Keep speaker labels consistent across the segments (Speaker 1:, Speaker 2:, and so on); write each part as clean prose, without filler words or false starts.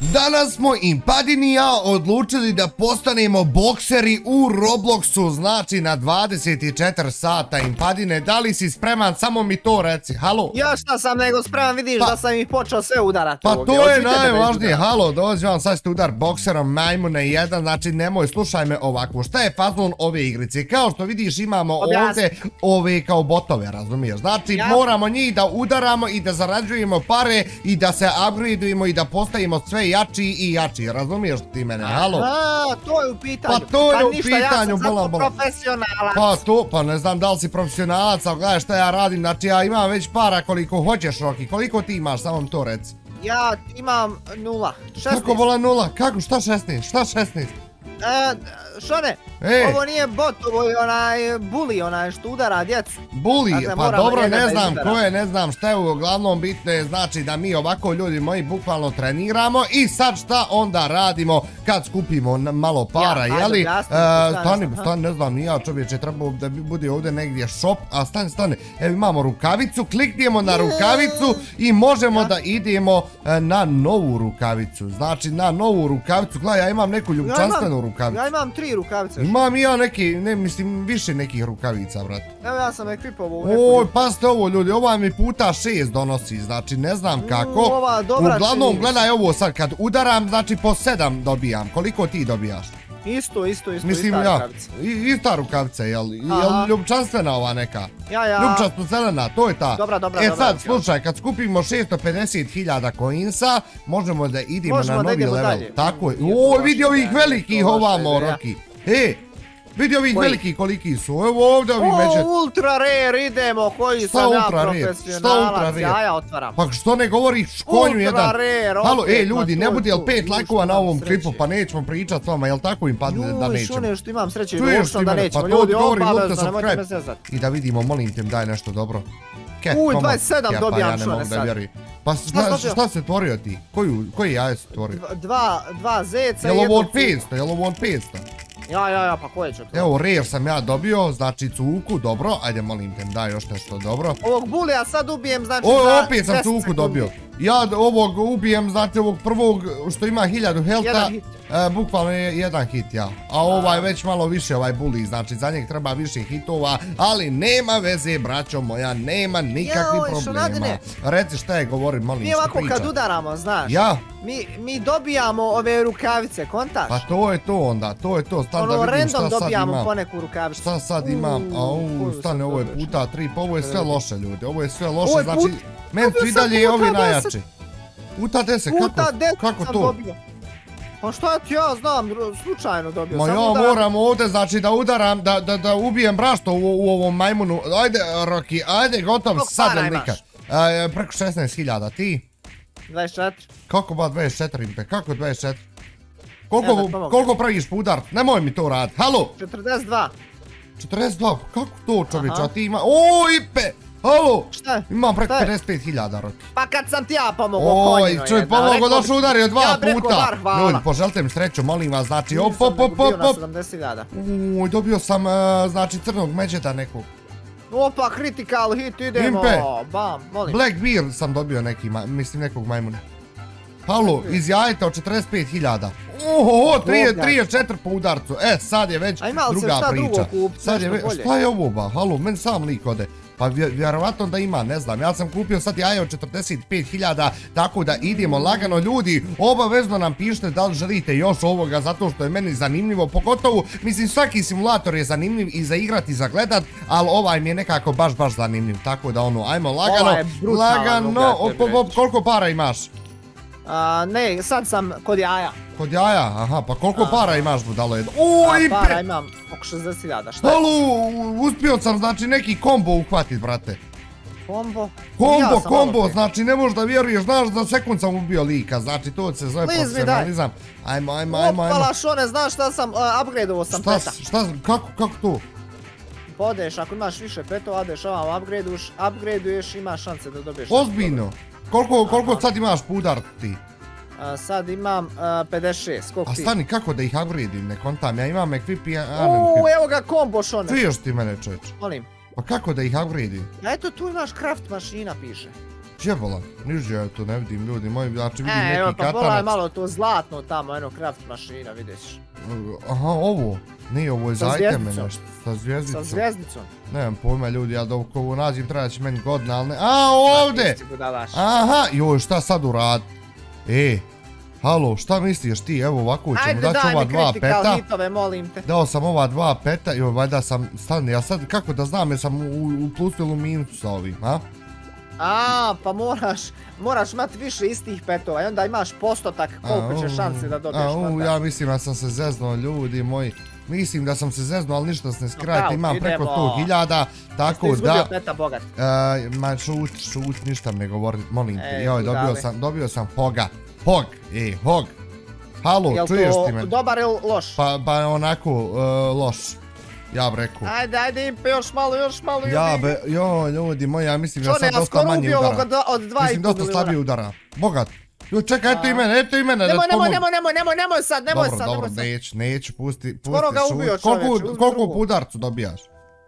Speaker 1: Danas smo Impadin i ja odlučili da postanemo bokseri u Robloxu, znači na 24 sata. Impadine, da li si spreman? Samo mi to reci, halo?
Speaker 2: Ja šta sam nego spreman, vidiš da sam ih počeo sve udarati.
Speaker 1: Pa to je najvažnije, halo, dođi vam, sad ste udar bokserom, majmune jedan, znači nemoj, slušaj me ovako, šta je fazon ove igrice? Kao što vidiš imamo ovdje ove kao botove, razumiješ? Znači moramo njih da udaramo i da zarađujemo pare i da se upgradeujemo i da postavimo sve jači i jači, razumiješ ti mene, halo?
Speaker 2: To je u pitanju.
Speaker 1: Pa to je u pitanju,
Speaker 2: bola. Profesionalac.
Speaker 1: Pa to, pa ne znam da li si profesionalac, ali gledaj šta ja radim, znači ja imam već para koliko hoćeš, Roki, koliko ti imaš, samo mi to reci.
Speaker 2: Ja imam 0, 16.
Speaker 1: Kako vola 0? Kako, šta 16? Šta 16?
Speaker 2: Šone, ovo nije bot, ovo je onaj bully, onaj što udara djecu.
Speaker 1: Bully, pa dobro, ne znam ko je, ne znam šta je, uglavnom bitno je znači da mi ovako ljudi moji bukvalno treniramo i sad šta onda radimo kad skupimo malo para, jeli? Stani, ne znam, nija čovječe, trebao da bude ovdje negdje shop, a stani, evo imamo rukavicu, kliknijemo na rukavicu i možemo da idemo na novu rukavicu, znači na novu rukavicu, gledaj, ja imam neku ljubčanstvenu rukavicu.
Speaker 2: Ja imam 3 rukavice.
Speaker 1: Imam i ja neki, ne mislim, više nekih rukavica, brate.
Speaker 2: Evo ja sam ekvipovao u neku.
Speaker 1: Oj, pasite ovo ljudi, ova mi puta 6 donosi, znači ne znam kako. Uglavnom, gledaj ovo sad, kad udaram, znači po 7 dobijam. Koliko ti dobijaš?
Speaker 2: Isto,
Speaker 1: mislim,
Speaker 2: ista rukavica.
Speaker 1: Ista rukavica, jel ljubčanstvena ova neka?
Speaker 2: Ja.
Speaker 1: Ljubčasto zelena, to je ta.
Speaker 2: Dobra.
Speaker 1: E sad, slušaj, kad skupimo 650.000 coinsa, možemo da idemo na novi level. Tako je. Oj, vidi ovih velikih ovamo, Roki. Vidi ovih velikih koliki su, evo ovdje ovi međet.
Speaker 2: Ultra rare idemo, koji sam ja profesionalac, ja otvaram.
Speaker 1: Pa što ne govoriš škonju jedan?
Speaker 2: Ultra rare,
Speaker 1: halo, ljudi, ne budi jel 5 lajkova na ovom klipu, pa nećemo pričat s vama, jel tako im padne da nećemo?
Speaker 2: Šune, što imam sreće, uopšte da nećemo, ljudi, obavezno, nemojte me zezati.
Speaker 1: I da vidimo, molim te, daj nešto dobro.
Speaker 2: 27 dobijam Šune sad.
Speaker 1: Pa šta se tvorio ti? Koji jaje se tvorio?
Speaker 2: 2 zeca i
Speaker 1: jedno cuku. Jel ovo od 500?
Speaker 2: Ja, pa koje će to?
Speaker 1: Evo, rare sam ja dobio, znači cuku, dobro, ajde molim te, daj još nešto dobro.
Speaker 2: Ovog bulija sad ubijem, znači za 10 sekundi.
Speaker 1: Opet sam cuku dobio. Ja ovog ubijem, znači ovog prvog što ima 1000 healtha, bukvalno je jedan hit, ja. A ovaj već malo više, ovaj bully, znači za njeg treba više hitova, ali nema veze, braćo moja, nema nikakvih problema. Reci šta je, govorim, molim što pričam.
Speaker 2: Mi ovako kad udaramo, znaš, mi dobijamo ove rukavice, kontaš?
Speaker 1: Pa to je to onda, to je to, stan da vidim šta sad imam.
Speaker 2: Random dobijamo po neku rukavicu.
Speaker 1: Šta sad imam, stane, ovo je puta 3, pa ovo je sve loše ljudi, ovo je sve loše, znači, meni su i dalje ovi najjači. Puta 10, kako to?
Speaker 2: Pa šta ti ja znam, slučajno dobio sam
Speaker 1: udaram. Ma ja moram ovdje, znači da udaram, da ubijem brašto u ovom majmunu. Ajde, Roki, ajde, gotov, sad ili nikad. Preko 16.000, ti?
Speaker 2: 24.
Speaker 1: Kako ba 24, impe, kako 24? Koliko praviš po udar? Nemoj mi to raditi, halo?
Speaker 2: 42.
Speaker 1: 42, kako to čovječe, a ti ima, ipe! Halo!
Speaker 2: Šta?
Speaker 1: Imam preko 55.000, Roki.
Speaker 2: Pa kad sam ti ja pomogao konjino jedan.
Speaker 1: Oj, čovjek pomogao da se udario 2 puta. Ljudi, poželite mi sreću, molim vas, znači,
Speaker 2: Bio na 70.000.
Speaker 1: Oj, dobio sam, znači, crnog međeta nekog.
Speaker 2: Opa, critical hit, idemo.
Speaker 1: Impe!
Speaker 2: Bam, molim.
Speaker 1: Blackbeard sam dobio neki, mislim, nekog majmuna. Halo, iz jajeta od 45.000. Oho, 34 po udarcu. Sad je već druga priča. Šta je ovo ba? Halo, meni sam lik ode. Pa vjerovatno da ima, ne znam, ja sam kupio sad jaje od 45.000, tako da idemo lagano ljudi, obavezno nam pišite da li želite još ovoga, zato što je meni zanimljivo, pogotovo, mislim svaki simulator je zanimljiv i za igrat i za gledat, ali ovaj mi je nekako baš zanimljiv, tako da ono, ajmo lagano, koliko para imaš?
Speaker 2: Ne, sad sam kod jaja.
Speaker 1: Kod jaja? Aha, pa koliko para imaš budalo jedno?
Speaker 2: Para imam oko 60.000, šta?
Speaker 1: Halo, uspio sam znači neki kombo uhvatit, brate. Kombo, znači ne možeš da vjeruješ, znaš za sekund sam ubio lika, znači to se zove profesionalizam. Ajmo.
Speaker 2: Opala Šone, znaš šta sam, upgradeovo sam peta.
Speaker 1: Šta, kako to?
Speaker 2: Podeš, ako imaš više petova, odeš ovam upgradeuješ, imaš šanse da dobiješ.
Speaker 1: Ozbiljno? Koliko sad imaš po udar ti?
Speaker 2: Sad imam 56, koliko ti?
Speaker 1: A stani, kako da ih upgradeujem, ne kontam, ja imam equip i
Speaker 2: evo ga kombo Šone.
Speaker 1: Čuješ ti mene čovječ?
Speaker 2: Molim.
Speaker 1: Pa kako da ih upgradeujem?
Speaker 2: Eto tu imaš craft mašina piše.
Speaker 1: Gdje bolan? Niže ja to ne vidim, ljudi moji, znači vidim neki
Speaker 2: katanac. Evo, pa bolan malo to zlatno tamo, eno craft mašina, vidiš.
Speaker 1: Aha, ovo. Nije, ovo je za iteme nešto. Sa zvijezdicom.
Speaker 2: Sa zvijezdicom.
Speaker 1: Nemam pojma, ljudi, ja dok ovo nađem treba će meni godina, ali ne... A, ovdje! Aha, joj, šta sad urad? Halo, šta misliš ti? Evo ovako ćemo daći ova 2 peta.
Speaker 2: Ajde, daj mi critical hitove, molim te.
Speaker 1: Dao sam ova 2 peta i valjda sam... Stani, ja sad kako da znam jesam u plusu ili u minusu sa ovim, a?
Speaker 2: Pa moraš imati više istih petova i onda imaš postotak koliko će šanse da dobiješ mandat.
Speaker 1: Ja mislim da sam se zeznuo, ljudi moji. Mislim da sam se zeznuo, ali ništa se ne skrajte, imam preko 100.000, tako da... Jeste
Speaker 2: izgubio peta bogat?
Speaker 1: Ma šut, ništa ne govori, molim te. Joj, dobio sam Hoga. Hog. Halo, čuješ ti me?
Speaker 2: Je to dobar ili loš?
Speaker 1: Pa onako, loš. Ja bi rekao.
Speaker 2: Ajde, Impe, još malo.
Speaker 1: Joj, ljudi moji, ja mislim da sad dosta manje udara. Mislim dosta slabije udara. Bogat. Joj, čekaj, eto i mene,
Speaker 2: Nemoj sad.
Speaker 1: Dobro, neću, pusti
Speaker 2: skoro ga ubio čovječ.
Speaker 1: Koliko po udarcu dobijaš?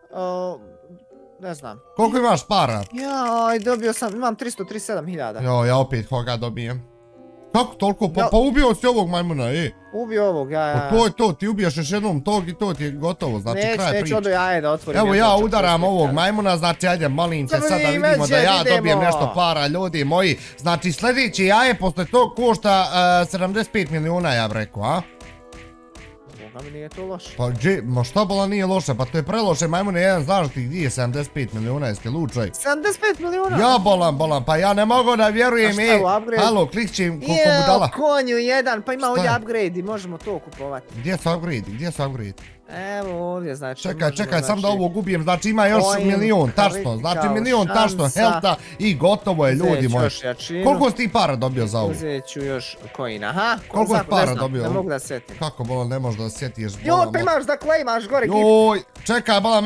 Speaker 2: Ne znam.
Speaker 1: Koliko imaš para?
Speaker 2: Jaj, dobio sam, imam 337.000.
Speaker 1: Joj, ja opet Hoga dobijem. Kako toliko? Pa ubio si ovog majmuna,
Speaker 2: Ubio ovog, ja.
Speaker 1: To je to, ti ubiješ još jednom tog i to ti je gotovo, znači kraj priče.
Speaker 2: Neću odo jaje da otvorim.
Speaker 1: Evo ja udaram ovog majmuna, znači ajde molim te sad da vidimo da ja dobijem nešto para, ljudi moji. Znači sljedeći jaje posle tog košta 75 milijuna, ja bih rekao, a?
Speaker 2: Boga mi nije to loše.
Speaker 1: Pa ma šta bola nije loše, pa to je preloše majmune, jedan znaš ti gdje je 75 milijuna, jeste lučaj?
Speaker 2: 75 milijuna?
Speaker 1: Ja bolan, pa ja ne mogu da vjerujem, halo, klikćem koliko budala.
Speaker 2: Konju jedan, pa ima ovdje upgrade i možemo to kupovati.
Speaker 1: Gdje su upgrade?
Speaker 2: Evo ovdje, znači...
Speaker 1: Čekaj, sam da ovo gubijem, znači ima još milion, tačno, znači milion tačno helta i gotovo je, ljudi moji. Koliko si ti para dobio za ovo?
Speaker 2: Uzet ću još coin, aha.
Speaker 1: Koliko si para dobio?
Speaker 2: Ne mogu da setim.
Speaker 1: Kako bolan, ne možeš da sjetiš?
Speaker 2: Joj, pa imaš da claimaš gore gift.
Speaker 1: Joj, čekaj, bolan,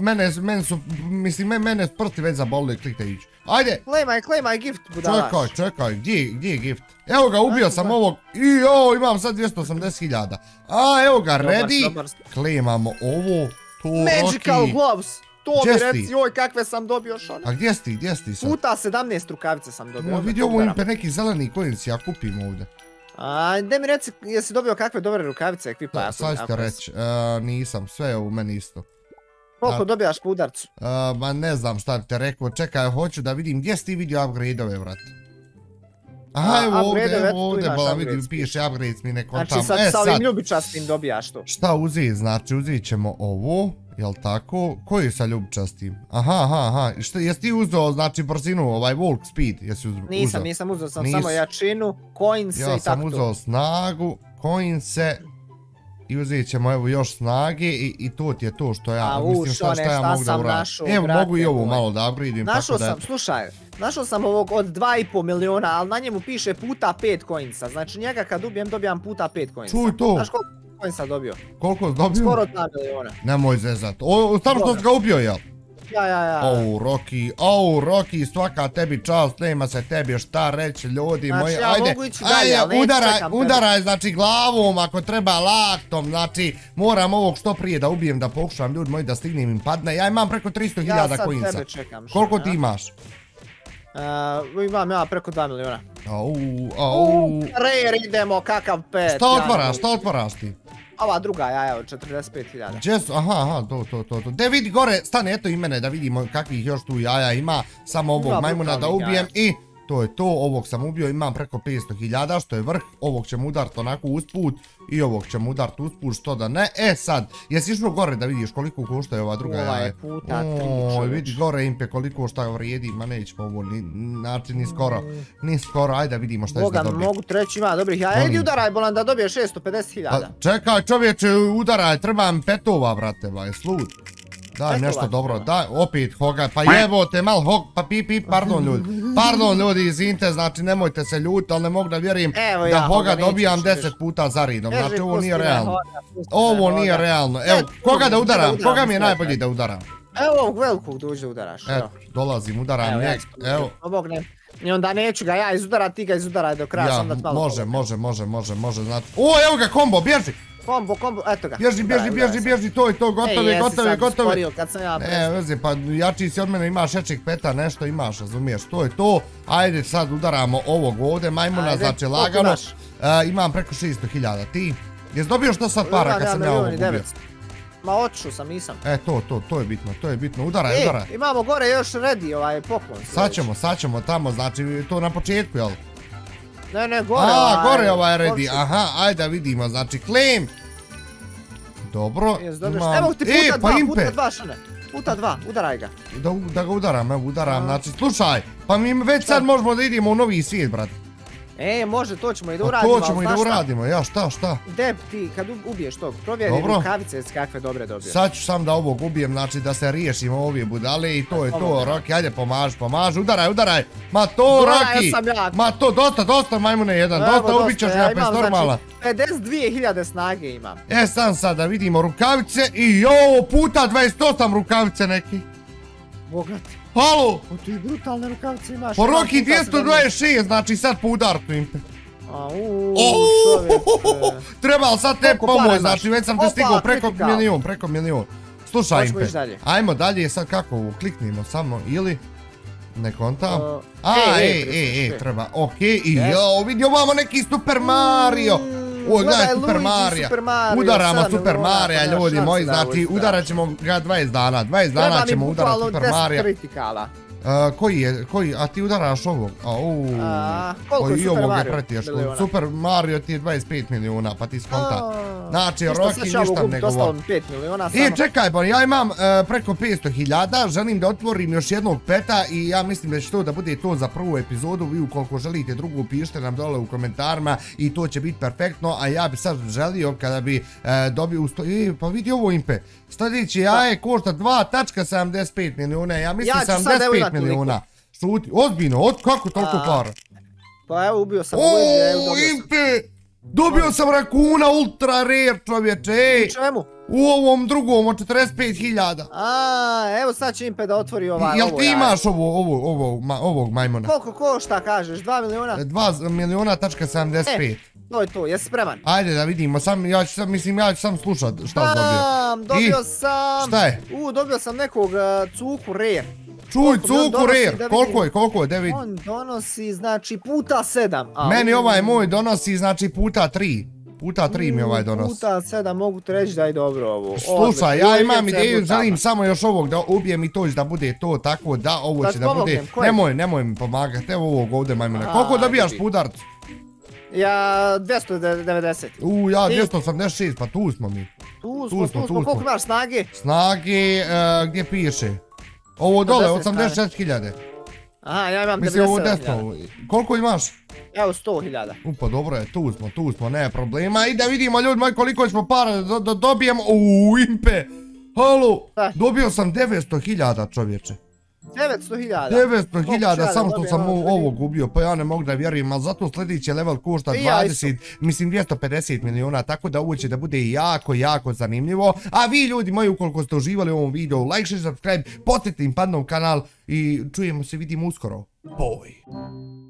Speaker 1: mene prsti već zabolili, klikte ići. Ajde!
Speaker 2: Claimaj gift, budalaš.
Speaker 1: Čekaj, gdje je gift? Evo ga, ubio sam ovog i joj, imam sad 280.000. A, evo ga, ready. Claimamo ovo, to
Speaker 2: Magical gloves. To mi reci, joj, kakve sam dobio šone.
Speaker 1: A gdje si ti sad?
Speaker 2: Puta 17 rukavice sam dobio.
Speaker 1: Vidi ovo Impe, neki zeleni coin si ja kupim ovdje.
Speaker 2: Gdje mi reci, jesi dobio kakve dobre rukavice ekvipa?
Speaker 1: Sad ćete reći, nisam, sve je u meni isto.
Speaker 2: Koliko dobijaš po udarcu?
Speaker 1: Ma ne znam šta bi te rekao, čekaj, hoću da vidim gdje si ti vidio upgrade-ove, vrat. Aha, evo ovdje, bola vidim, piše upgrades mi neko tamo.
Speaker 2: Znači sad sa ovim ljubičastim dobijaš to.
Speaker 1: Šta uzeti, znači uzet ćemo ovo, jel tako? Koji sa ljubičastim? Aha, jesi ti uzeo, znači brzinu, ovaj walk speed, jesi uzeo?
Speaker 2: Nisam uzeo, sam samo jačinu, coinse i tako to.
Speaker 1: Ja sam uzeo snagu, coinse i uzet ćemo evo još snage i to ti je to što ja, mislim šta ja mogu da uradim. Evo mogu i ovo malo da upgradim.
Speaker 2: Našao sam ovog od 2,5 miliona, ali na njemu piše puta 5 coinsa, znači njega kad ubijem dobijam puta 5 coinsa.
Speaker 1: Čuj to.
Speaker 2: Znaš koliko coinsa dobio?
Speaker 1: Koliko dobio?
Speaker 2: Skoro 2 miliona.
Speaker 1: Nemoj zezat, samo što si ga ubio, jel?
Speaker 2: Ja.
Speaker 1: Rocky, svaka tebi čast, nema se tebi šta reći, ljudi moji,
Speaker 2: ajde,
Speaker 1: udaraj, znači glavom, ako treba laktom, znači moram ovog što prije da ubijem, da pokušam, ljudi moji, da stignem im padne, ja imam preko 300.000 coinsa.
Speaker 2: Ja sad tebe čekam.
Speaker 1: Koliko ti imaš?
Speaker 2: Imam ja preko 2 miliona.
Speaker 1: Rare
Speaker 2: idemo, kakav pet.
Speaker 1: Šta otvaraš ti?
Speaker 2: Ova druga jaja od 45.000.
Speaker 1: Jesu, aha, to. De vidi gore, stane eto i mene da vidimo kakvih još tu jaja ima. Samo ovog majmuna da ubijem i to je to, ovog sam ubio, imam preko 500.000 što je vrh, ovog ćemo udariti onako usput i ovog ćemo udariti usput što da ne. Sad, jesi išao gore da vidiš koliko košta je ova druga jaja?
Speaker 2: Ovaj puta 3 čovječ.
Speaker 1: Vidi gore Impe koliko šta vrijedi, ma nećemo ovo, znači ni skoro, ajde da vidimo šta je da dobije.
Speaker 2: Mogu treći ima dobrih jaja, idi udaraj bolan da dobije 650.000.
Speaker 1: Čekaj čovječe, udaraj, trebam petova brate, ba je slud. Daj nešto dobro, daj, opet Hoga, pa jebote mal Hog, pa pip, pardon ljudi, izvinite, znači nemojte se ljuti, ali ne mogu da vjerujem da Hoga dobijam 10 puta za redom, znači ovo nije realno, evo, koga da udaram, koga mi je najbolji da udaram?
Speaker 2: Evo ovog velikog da uđe udaraš,
Speaker 1: evo. Dolazim, udaram njeg, evo.
Speaker 2: I onda neću ga ja izudarat, ti ga izudaraj do kraja, onda malo.
Speaker 1: Može, znači, evo ga kombo, bježi!
Speaker 2: Kombo, eto ga.
Speaker 1: Bježi, to je to, gotove.
Speaker 2: Kad sam ja
Speaker 1: Ne, veze, pa jači si od mene, imaš ječeg peta, nešto imaš, razumiješ, to je to. Ajde, sad udaramo ovog ovdje, majmuna, znači lagano. Imam preko 600.000, ti? Jesi dobio što sad para kad sam ja ovo gubio?
Speaker 2: Ma otišao sam, nisam.
Speaker 1: To je bitno, udaraj.
Speaker 2: Imamo gore još ready ovaj poklon.
Speaker 1: Sad ćemo tamo, znači to na početku, jel?
Speaker 2: Ne, gore.
Speaker 1: Gore ovaj ready, aha, ajde da vidimo, znači claim. Dobro, imam...
Speaker 2: Evo ti puta dva, Šane. Puta dva, udaraj ga.
Speaker 1: Da ga udaram, znači slušaj, pa mi već sad možemo da idemo u novi svijet, brate.
Speaker 2: Može, to ćemo i da uradimo,
Speaker 1: to ćemo i da uradimo, ja, šta?
Speaker 2: Deb, ti kad ubiješ tog, provjeri rukavice kakve dobre dobio.
Speaker 1: Sad ću sam da ovog ubijem, znači da se riješimo ove budale i to je to, Rocky, ajde pomaži, udaraj, ma to, Rocky, ma to, dosta majmune jedan, dosta ubit ćeš ga bez normala.
Speaker 2: 52.000 snage imam.
Speaker 1: Sam sad da vidimo rukavice i jo, puta 28 rukavice neki.
Speaker 2: Bogati.
Speaker 1: Halo!
Speaker 2: Ti brutalne rukavice imaš.
Speaker 1: Po Rocky 226, znači sad po udarku impe. Trebalo sad te pomoć, znači već sam te stigao preko milion. Slušaj impe, ajmo dalje, sad kako ovo, kliknimo samo ili... Ne kontam. Treba, okej, i jo, vidi ovamo neki Super Mario. Gledaj Super Mario, udaramo Super Mario, ljudi moji, znači udarat ćemo ga 20 dana ćemo udarat Super Mario. Koji, a ti udaraš ovog?
Speaker 2: Koliko je Super Mario?
Speaker 1: Super Mario ti je 25 milijuna, pa ti skonta. Znači, Rocky ništa ne govori. Čekaj, pa ja imam preko 500.000, želim da otvorim još jednog peta i ja mislim da će to da bude to za prvu epizodu. Vi ukoliko želite drugu, pišite nam dole u komentarima i to će biti perfektno, a ja bi sad želio kada bi dobio... Pa vidi ovo impe, sljedeći jaje košta 2,75 milijuna, ja mislim 75 milijuna. Šuti, ozbiljno, kako toliko para?
Speaker 2: Pa evo, ubio sam
Speaker 1: impe! Dobio sam rakuna ultra rare, čovječe, ej!
Speaker 2: U čemu?
Speaker 1: U ovom drugom od 45.000.
Speaker 2: Evo sad će impe da otvori ovo jaje.
Speaker 1: Jel ti imaš ovog majmuna?
Speaker 2: Koliko košta kažeš, 2 milijuna?
Speaker 1: 2 milijuna.75.
Speaker 2: To je to, jesi spreman?
Speaker 1: Ajde da vidimo, ja ću sam slušat šta dobio.
Speaker 2: Dobio sam...
Speaker 1: Šta je?
Speaker 2: Dobio sam nekog cuku rare.
Speaker 1: Čuj, cuku rare, koliko je, da vidim.
Speaker 2: On donosi, znači, puta 7.
Speaker 1: Meni ovaj moj donosi, znači, puta 3. Puta 3 mi ovaj donosi.
Speaker 2: Puta 7, mogu ti reći da je dobro ovo.
Speaker 1: Slušaj, ja imam ideju, želim samo još ovog da ubijem i to da bude to, tako da ovo će da bude... Nemoj mi pomagati, evo ovog ovdje majmuna. Koliko dobijaš po udarcu?
Speaker 2: Ja 290.
Speaker 1: Ja 286, pa tu smo mi.
Speaker 2: Tu smo, koliko imaš snage?
Speaker 1: Snage, gdje piše? Ovo dole, 84.000.
Speaker 2: Aha, ja imam
Speaker 1: 97.000. Koliko imaš?
Speaker 2: Evo 100.000.
Speaker 1: Pa dobro je, tu smo, ne problema. I da vidimo ljudi moji koliko ćemo para da dobijemo. Impe! Halo! Dobio sam 900.000 čovječe.
Speaker 2: 900.000?
Speaker 1: 900.000 samo što sam ovo gubio, pa ja ne mogu da vjerujem, ali zato sljedeći level košta 250 milijuna, tako da ovo će da bude jako zanimljivo. A vi ljudi moji, ukoliko ste uživali u ovom videu, like, share, subscribe, potite im padnom kanal i čujemo se, vidimo uskoro. Boj!